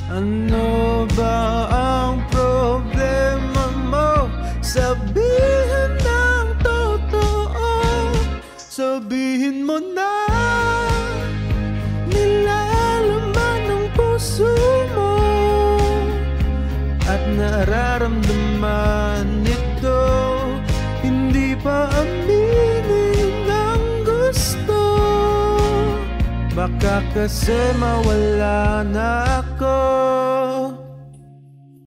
Ano ba ang problema mo? Sabihin ng totoo, sabihin mo na nilalaman ng puso mo at nararamdaman nito. Hindi pa aminin ang gusto, baka kasi mawala na ako.